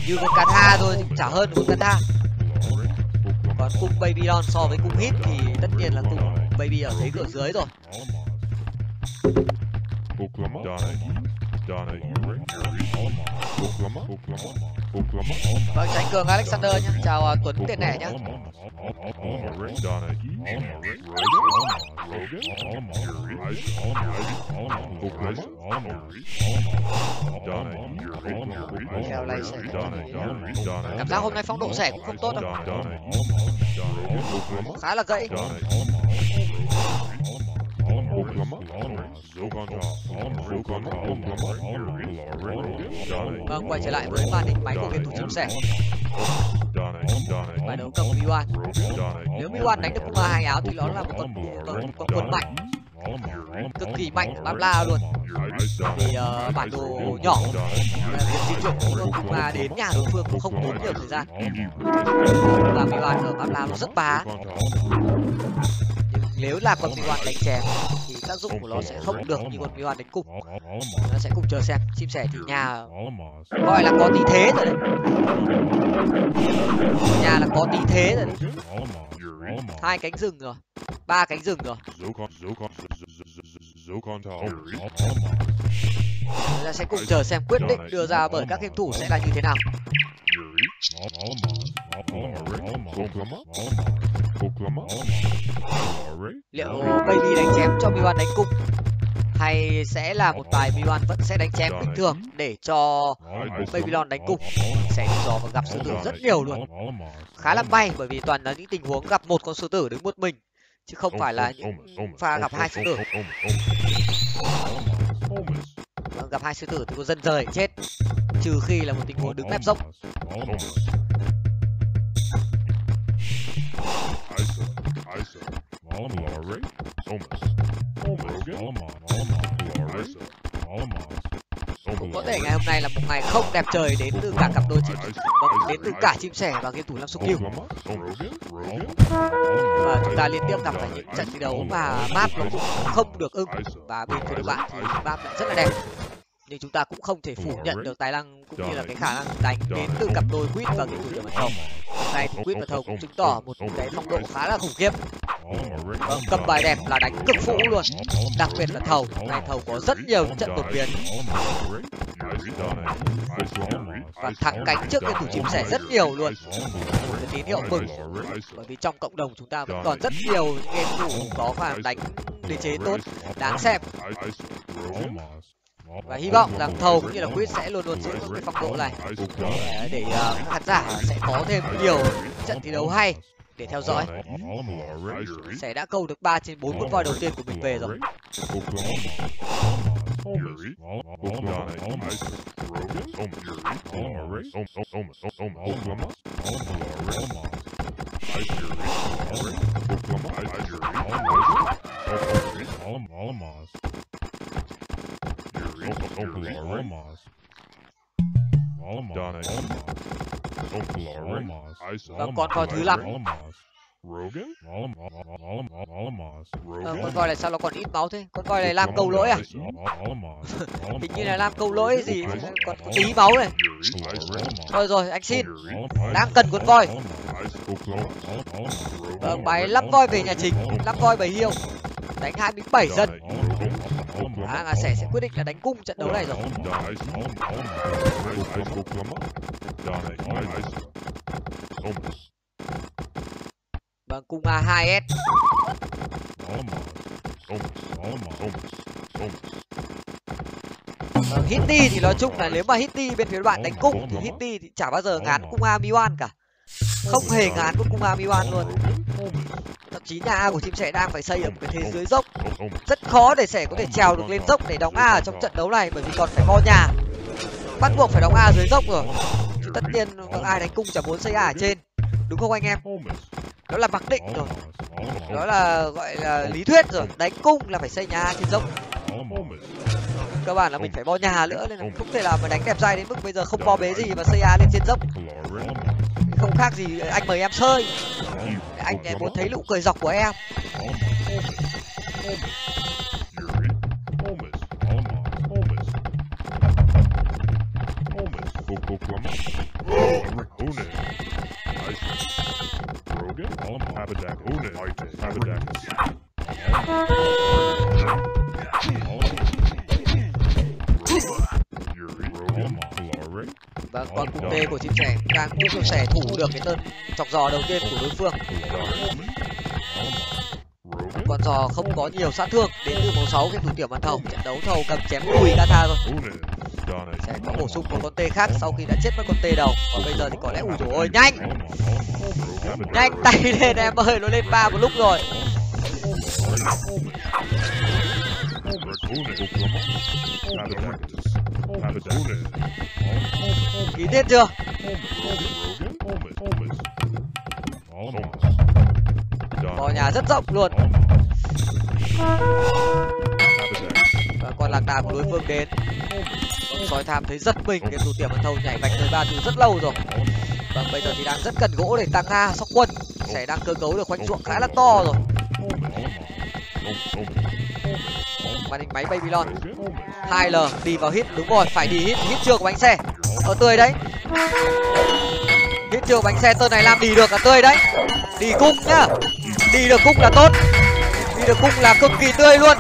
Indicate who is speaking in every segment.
Speaker 1: như con Katha thôi thì chả hơn con Katha. Còn cung Babylon so với cung Hit thì tất nhiên là cung Baby ở thế cửa dưới rồi. Vâng, Tránh Cường Alexander nhá. Chào Tuấn tiền nẻ nhá. Theo này sẽ cảm giác hôm nay phong độ rẻ cũng không tốt đâu. Khá là gãy. Vâng, quay trở lại với màn hình máy của game thủ chim sẻ. Bài đấu cầm B1. Nếu B1 đánh được cung A2 áo thì nó là một con quân mạnh, cực kỳ mạnh, bám la luôn. Vì bản đồ nhỏ, việc di chuyển của cung A đến nhà đối phương cũng không tốn nhiều thời gian. Và B1 ở bám la nó rất bá. Nếu là con B1 đánh chém thì tác dụng của nó sẽ không được như con B1 đánh cung. Nó sẽ cùng chờ xem. Chim sẻ thì nhà gọi là có tí thế rồi đấy. Nhà là có tí thế rồi đấy. 2 cánh rừng rồi, 3 cánh rừng rồi. Chúng ta sẽ cùng chờ xem quyết định đưa ra bởi các game thủ sẽ là như thế nào. Liệu Baby đánh chém cho B1 đánh cung hay sẽ là một bài B1 vẫn sẽ đánh chém bình thường để cho Babylon đánh cung? Sẽ đi dò và gặp sư tử rất nhiều luôn. Khá là may bởi vì toàn là những tình huống gặp một con sư tử đứng một mình chứ không phải là những pha gặp 2 sư tử. Gặp 2 sư tử thì có dân rời chết, trừ khi là một tình huống đứng mép dốc. Cũng có thể ngày hôm nay là một ngày không đẹp trời đến từ cả cặp đôi chim, đến từ cả chim sẻ và game thủ Lam Súc Kiêu. Và chúng ta liên tiếp gặp phải những trận thi đấu mà map nó cũng không được ưng và bên phía đối bạn thì map lại rất là đẹp. Nhưng chúng ta cũng không thể phủ nhận được tài năng cũng như là cái khả năng đánh đến từ cặp đôi Quýt và game thủ Đường Mật Thầu. Hôm nay thì Quýt và Thầu cũng chứng tỏ một cái phong độ khá là khủng khiếp. Vâng, cầm bài đẹp là đánh cực phũ luôn. Đặc biệt là Thầu, hôm nay Thầu có rất nhiều trận đột biến và thắng cánh trước game thủ chim sẻ rất nhiều luôn. Một cái tín hiệu mừng bởi vì trong cộng đồng chúng ta vẫn còn rất nhiều game thủ có khả năng đánh đế chế tốt, đáng xem. Và hy vọng rằng Thầu cũng như là Quýt sẽ luôn luôn giữ cái phong độ này để khán giả sẽ có thêm nhiều trận thi đấu hay để theo dõi. Sẽ đã câu được 3 trên 4 con voi đầu tiên của mình về rồi. Và con voi thứ 5. Con voi này sao nó còn ít máu thế? Con voi này làm câu lỗi à? Hình như là làm câu lỗi gì còn có tí máu này. Thôi rồi, anh xin. Đang cần con voi. Vâng, bài 5 voi về nhà chính, 5 voi 7 hiêu. Đánh 27 dân. Ngà Sẻ sẽ quyết định là đánh cung trận đấu này rồi. Vâng, cung A2S. Hitty thì nói chung là nếu mà Hitty bên phía bạn đánh cung thì Hitty thì chả bao giờ ngán cung A B1 cả. Không hề ngán cung A B1 luôn. Thậm chí nhà A của chim sẻ đang phải xây ở một cái thế dưới dốc. Rất khó để sẻ có thể trèo được lên dốc để đóng A ở trong trận đấu này bởi vì còn phải bo nhà. Bắt buộc phải đóng A dưới dốc rồi. Chứ tất nhiên ai đánh cung chả muốn xây A ở trên. Đúng không anh em? Đó là mặc định rồi. Đó là gọi là lý thuyết rồi. Đánh cung là phải xây nhà A trên dốc. Cơ bản là mình phải bo nhà nữa nên là không thể nào mà đánh đẹp dai đến mức bây giờ không bo bế gì mà xây A lên trên dốc. Không khác gì anh mời em chơi. Anh muốn thấy nụ cười dọc của em. Và con cung tê của chim sẻ đang giúp cho sẻ thủ được cái tên chọc giò đầu tiên của đối phương. Con giò không có nhiều sát thương, đến từ màu 6 cái thủ tiểu màn thầu. Trận đấu thầu cầm chém đùi Kata rồi. Sẽ có bổ sung một con tê khác sau khi đã chết mất con tê đầu. Và bây giờ thì có lẽ ui dồi ôi, nhanh tay lên em ơi, nó lên 3 một lúc rồi. Ký tên chưa? Bò nhà rất rộng luôn. Và con lạc đà của đối phương đến. Sói tham thấy giật mình, cái thủ tiểu màn thầu nhảy bạch tới 3 từ rất lâu rồi. Vâng, bây giờ thì đang rất cần gỗ để tăng A sóc quân. Sẽ đang cơ cấu được khoanh ruộng khá là to rồi. Màn hình máy Babylon 2L đi vào hit, đúng rồi, phải đi hit chưa của bánh xe. Ở tươi đấy. Hit chưa bánh xe, tên này làm đi được, cả tươi đấy. Đi cung nhá. Đi được cung là tốt. Đi được cung là cực kỳ tươi luôn.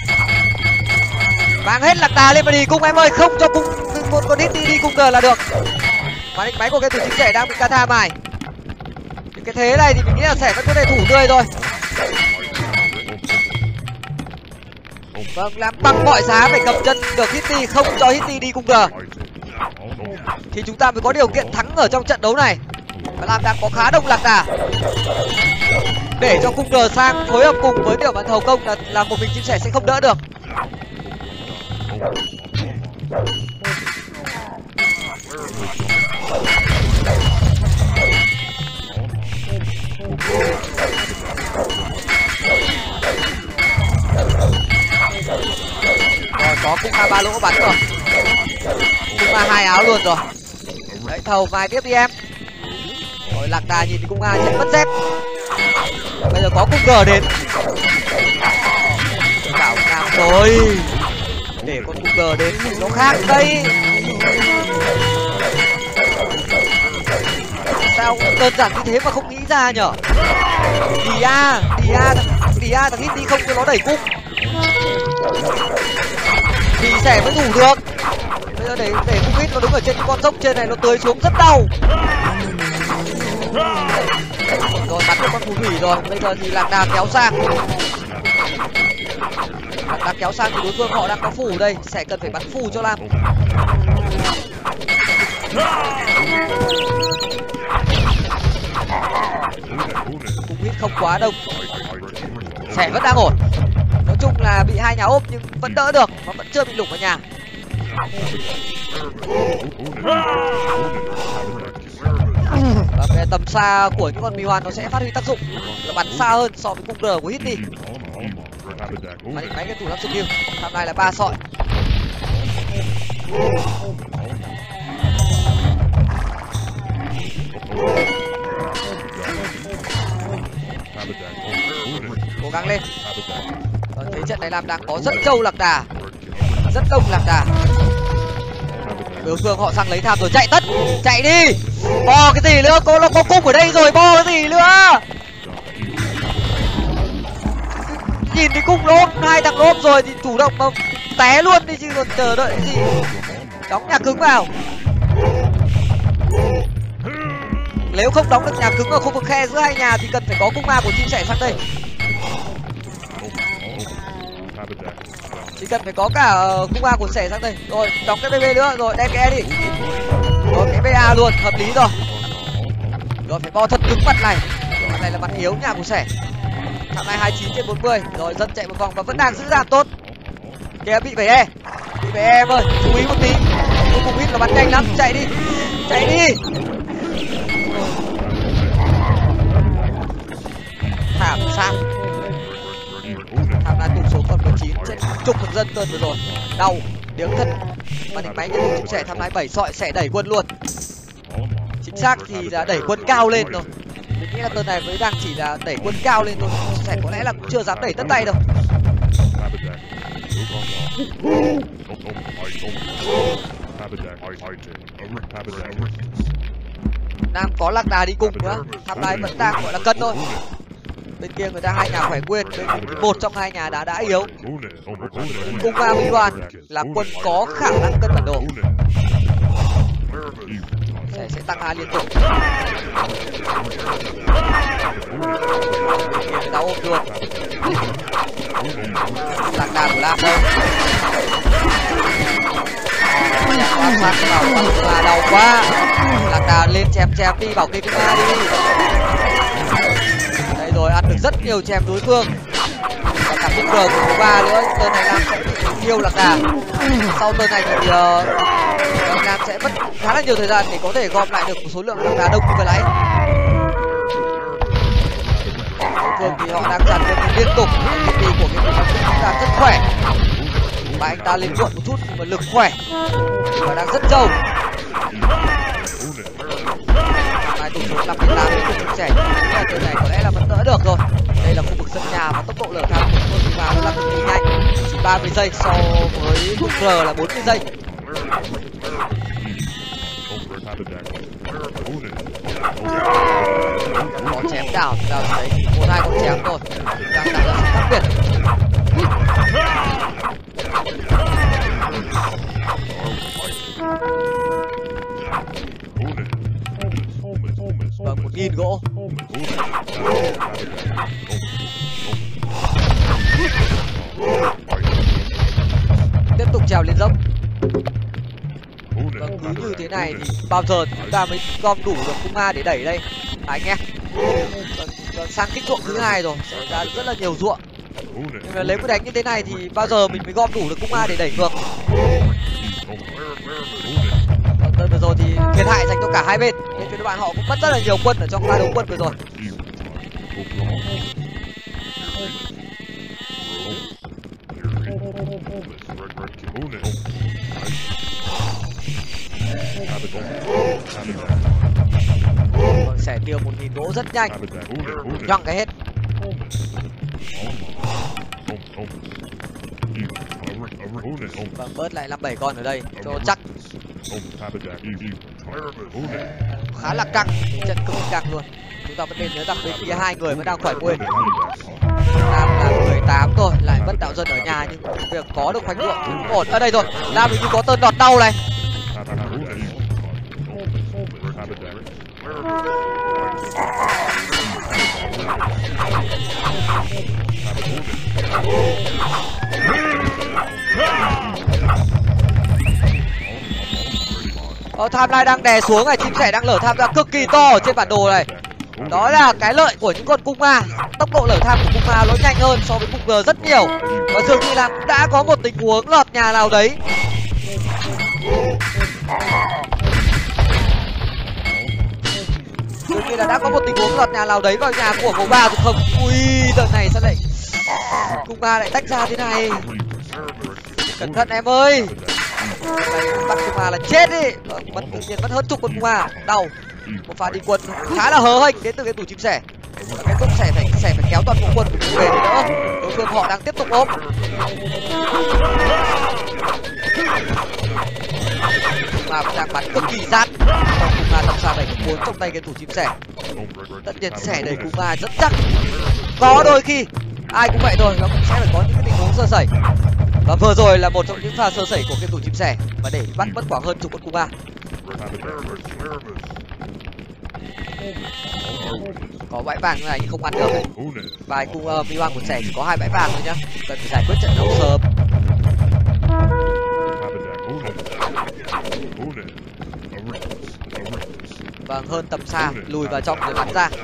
Speaker 1: Mang hết lạc đà lên mà đi cung em ơi, không cho cung một con hit đi cung cờ là được. Màn hình máy của cái thủ chính sẻ đang bị Kata mài. Cái thế này thì mình nghĩ là sẻ vẫn có thể thủ tươi rồi. Vâng, làm bằng mọi giá phải cầm chân được Hitty, không cho Hitty đi cung cờ thì chúng ta mới có điều kiện thắng ở trong trận đấu này. Và làm đang có khá đông lạc đà để cho cung cờ sang phối hợp cùng với tiểu màn thầu công là một mình chim sẻ sẽ không đỡ được. Rồi có cung A3 lỗ bắn rồi. Cung A2 áo luôn rồi. Đấy, thầu vài tiếp đi em. Rồi lạc đà nhìn thì cung A chết mất dép. Bây giờ có cung G đến. Bảo Nam rồi. Để con cung G đến thì nó khác đây. Sao đơn giản như thế mà không nghĩ ra nhở? Đìa thằng Hitty không cho nó đẩy cung thì sẻ mới thủ được. Bây giờ để cung hit nó đứng ở trên con dốc trên này, nó tưới xuống rất đau. Rồi bắn được con phù thủy rồi. Bây giờ thì lạc đà kéo sang. Lạc đà kéo sang thì đối phương họ đang có phù đây, sẽ cần phải bắn phù cho Lam. Cung hit không quá đông, sẻ vẫn đang ổn. Nói chung là bị hai nhà ốp nhưng vẫn đỡ được, nó vẫn chưa bị lủng vào nhà. Và về tầm xa của những con mì hoàn nó sẽ phát huy tác dụng là bắn xa hơn so với cung R của Hitty. Máy cái thủ năng skill tham này là 3 sọi. Cố gắng lên. Thấy trận này làm đang có rất trâu lạc đà, rất đông lạc đà. Đối phương họ sang lấy tham rồi, chạy tất, chạy đi. Bo cái gì nữa, nó có cung ở đây rồi, bo cái gì nữa. Nhìn thì cung lốp, hai thằng lốp rồi thì chủ động mà té luôn đi chứ còn chờ đợi cái gì. Đóng nhà cứng vào. Nếu không đóng được nhà cứng ở khu vực khe giữa hai nhà thì cần phải có cung ma của chim sẻ sang đây. Chỉ cần phải có cả cung A của sẻ sang đây. Rồi đóng cái BB nữa, rồi đem cái E đi. Rồi cái BA luôn, hợp lý rồi. Rồi phải bo thật cứng mặt này. Mặt này là mặt yếu nhà của sẻ. Thằng này 29/40. Rồi dân chạy một vòng và vẫn đang giữ dàn tốt. Kìa bị 7E. Bị 7E em ơi, chú ý một tí. Cùng hit nó bắn nhanh lắm, chạy đi. Chạy đi. Thảm sao? Thằng này tụt số còn 19 trên chục phần dân cơn vừa rồi. Đau, điếng thật. Màn hình máy cái thủ sẻ tham lái 7 sọi sẽ đẩy quân luôn. Chính xác thì là đẩy quân cao lên rồi. Mình nghĩ là cơn này mới đang chỉ là đẩy quân cao lên thôi. Sẻ có lẽ là cũng chưa dám đẩy tất tay đâu. Nam có lạc đà đi cùng nữa, tham lai vẫn đang gọi là cân thôi. Bên kia người ta hai nhà khỏe nguyên, bên một trong hai nhà đã yếu. Cung Ma Mỹ Đoan là quân có khả năng cân bản đồ. Sẽ tăng A liên tục. Người ta ôm luôn. Lạc đà của Lam đâu? Là đau quá. Lạc đà lên chém đi, bảo kê cái ma đi. Đây rồi, ăn được rất nhiều chém đối phương. Và cả bên cờ của ba nữa, tên này Lam sẽ yêu lạc đà. Sau tên này thì Lam sẽ mất khá là nhiều thời gian để có thể gom lại được một số lượng lạc đà đông như vừa nãy. Thường thì họ đang dàn quân liên tục, đi của cái quân cũng đang rất khỏe. Và anh ta lên muộn một chút nhưng mà lực khỏe và đang rất trâu. Hai tỷ số 58 với cùng trẻ, từ này có lẽ là vẫn đỡ được rồi. Đây là khu vực sân nhà và tốc độ lở thang của quân vào là cực kỳ nhanh, chỉ 30 giây so với mức R là 40 giây. Có chém đảo đấy, 1-2 con chém thôi, đang tạo ra sự khác biệt. Vâng, 1000 gỗ. Tiếp tục trèo lên dốc. Vâng, cứ như thế này thì bao giờ chúng ta mới gom đủ được cung ma để đẩy đây anh em. Vâng, sang kích ruộng thứ hai rồi, sẽ ra rất là nhiều ruộng. Nhưng mà lấy một đánh như thế này thì bao giờ mình mới gom đủ được cung ma để đẩy ngược. Vâng, vừa rồi thì thiệt hại dành cho cả hai bên, nên các bạn họ cũng mất rất là nhiều quân ở trong pha đấu quân vừa rồi. Vâng, sẽ tiêu 1000 gỗ rất nhanh, nhăng cái hết. Vâng, bớt lại 57 con ở đây cho chắc. Khá là căng, trận cực kỳ căng luôn. Chúng ta vẫn nên nhớ rằng bên kia hai người vẫn đang khỏe nguyên. Lam là 18 thôi, lại mất đạo dân ở nhà nhưng việc có được khoanh ruộng cũng ổn. Ở đây rồi, Lam hình như có tên đọt đau này. Timeline đang đè xuống này, chim sẻ đang lở tham gia cực kỳ to ở trên bản đồ này. Đó là cái lợi của những con cung ma. Tốc độ lở tham của cung ma nó nhanh hơn so với cung G rất nhiều. Và dường như là cũng đã có một tình huống lọt nhà nào đấy. Dường như là đã có một tình huống lọt nhà nào đấy vào nhà của màu 3 rồi không? Ui, đợt này sao lại cung ma lại tách ra thế này? Cẩn thận em ơi. Bắt cung ma là chết đi. Mất tự nhiên mất hơn chục con cung ma, đau. Một pha đi quân khá là hớ hênh đến từ cái tủ chim sẻ. Cái tủ sẻ phải kéo toàn bộ quân của mình về để đỡ. Đối phương họ đang tiếp tục ôm. Mà đang bắn cực kỳ rát. Còn cung ma tầm xa 74 trong tay cái tủ chim sẻ. Tất nhiên sẻ đầy cung ma rất chắc. Có đôi khi ai cũng vậy thôi, nó cũng sẽ phải có những cái tình huống sơ sẩy. Và vừa rồi là một trong những pha sơ sẩy của cái tủ chim sẻ và để bắt mất khoảng hơn chục con cung ma. Có bãi vàng như này nhưng không ăn được. Vài cung V1 của sẻ chỉ có 2 bãi vàng thôi nhá. Cần phải giải quyết trận đấu sớm. Vâng, hơn tầm xa, lùi vào trong rồi bắn ra.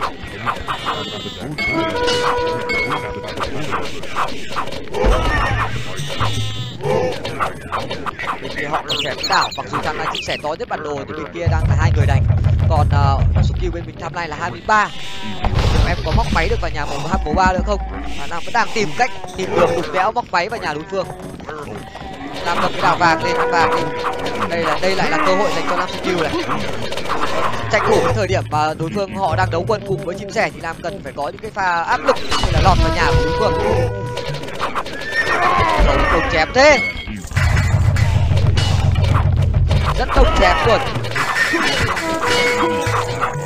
Speaker 1: Bên kia họ còn chém đảo, mặc dù tham lai chia sẻ to nhất bản đồ thì bên kia đang là 2 người đánh. Còn skill bên mình tham lai là 23. Em có móc máy được vào nhà màu 3 nữa không? Nam vẫn đang tìm cách tìm đường đục đẽo móc máy vào nhà đối phương. Nam cầm cái đảo vàng lên, ăn vàng đi. Đây lại là cơ hội dành cho Nam skill này. Tranh thủ cái thời điểm mà đối phương họ đang đấu quân cùng với chim sẻ thì Nam cần phải có những cái pha áp lực như là lọt vào nhà của đối phương. Đông chém thế, rất đông chém luôn.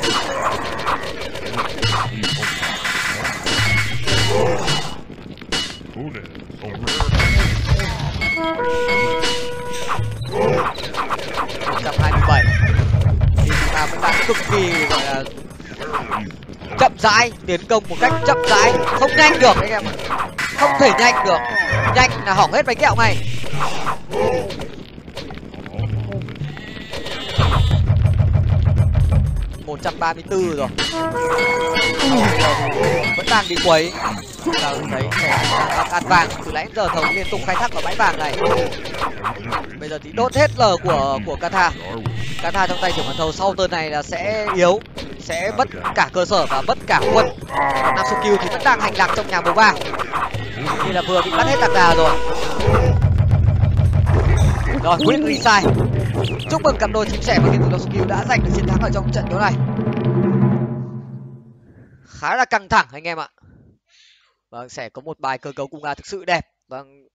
Speaker 1: chậm rãi tiến công một cách chậm rãi, không nhanh được anh em ạ, không thể nhanh được, nhanh là hỏng hết bánh kẹo ngay. Một 134 rồi, vẫn đang bị quấy. Thấy ăn vàng từ nãy giờ Thống liên tục khai thác ở bãi vàng này. Bây giờ thì đốt hết lờ của Kata. Kata trong tay trưởng bàn thầu sau turn này là sẽ yếu, sẽ mất cả cơ sở và mất cả quân. Namsukyu thì vẫn đang hành lạc trong nhà màu vàng, như là vừa bị bắt hết tạc đà rồi. Rồi, win resign. Chúc mừng cặp đôi chim sẻ và game thủ Namsukyu đã giành được chiến thắng ở trong trận đấu này. Khá là căng thẳng anh em ạ. Vâng, sẽ có một bài cơ cấu cung A thực sự đẹp. Vâng,